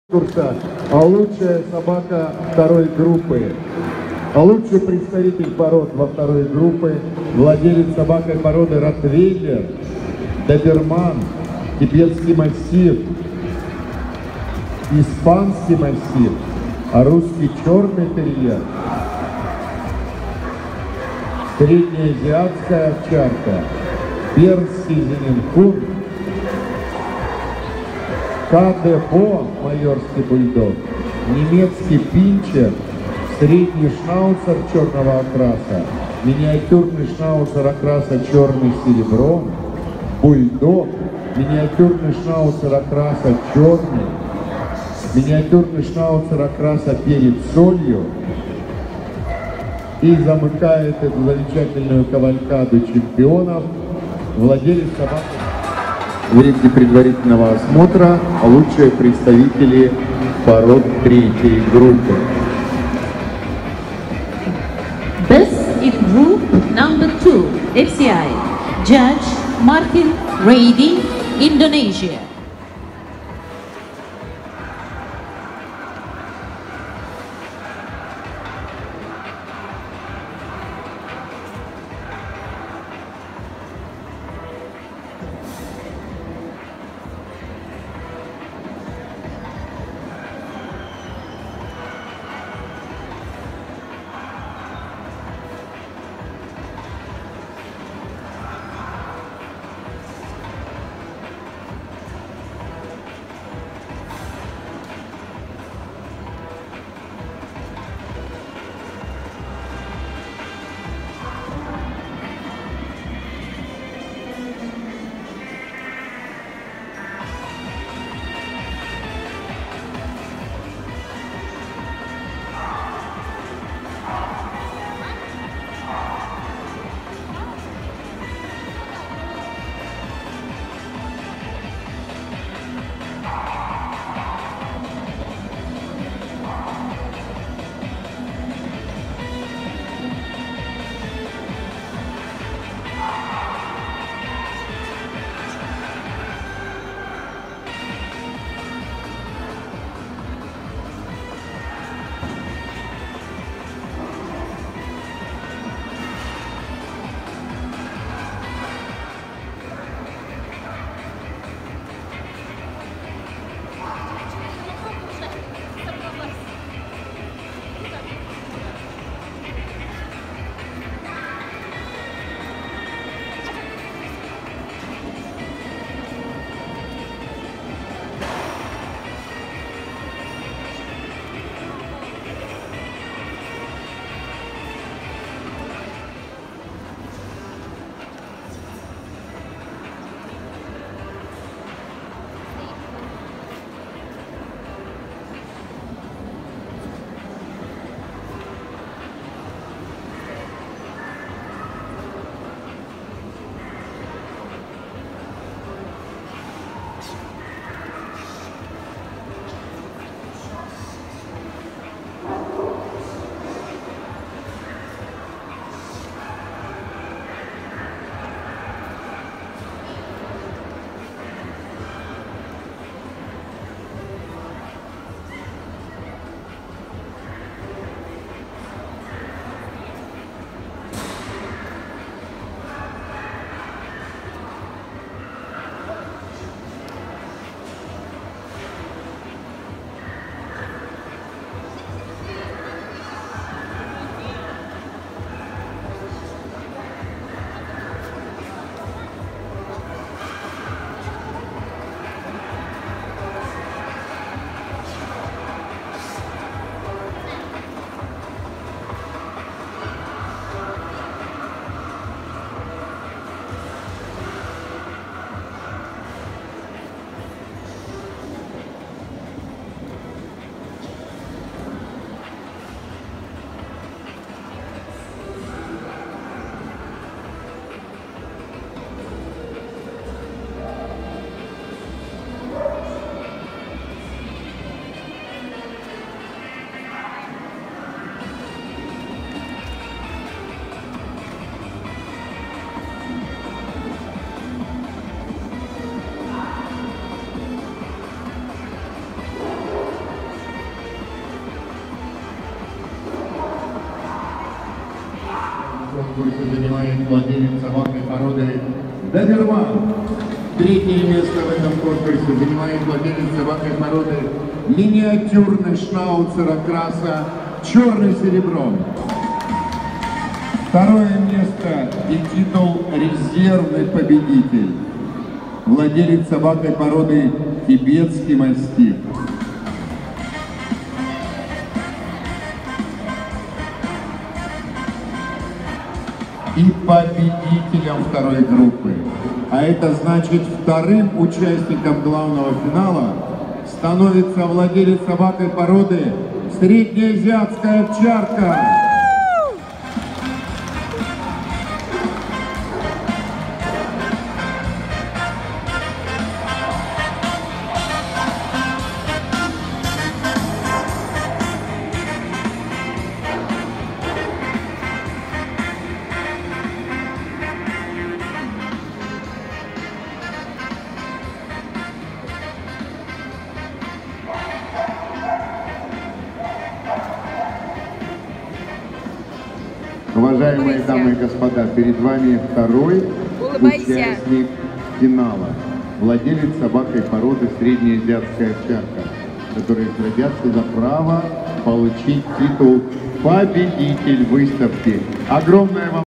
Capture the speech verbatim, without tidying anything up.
конкурса, а лучшая собака второй группы. А лучший представитель пород во второй группе, владелец собакой породы Ротвейлер, доберман, тибетский массив, испанский массив, а русский черный терьер, среднеазиатская овчарка, перский зенинкун, КДБО, майорский бульдог, немецкий пинчер, средний шнауцер черного окраса, миниатюрный шнауцер окраса черный с серебром, бульдог, миниатюрный шнауцер окраса черный, миниатюрный шнауцер окраса перед солью. И замыкает эту замечательную кавалькаду чемпионов владелец собаки. В ринге предварительного осмотра лучшие представители пород третьей группы. Best in group number two, F C I, Judge Martin Rady, Indonesia. конкурсе занимает владелец собаки породы доберман. Третье место в этом конкурсе занимает владелец собаки породы миниатюрный шнауцер окраса черный серебром. Второе место и титул резервный победитель. Владелец собакой породы тибетский мастиф. И победителем второй группы. А это значит, вторым участником главного финала становится владелец собакой породы среднеазиатская овчарка. Уважаемые дамы и господа, перед вами второй участник финала. Владелец собакой породы среднеазиатская овчарка, которые сразятся за право получить титул победитель выставки. Огромное вам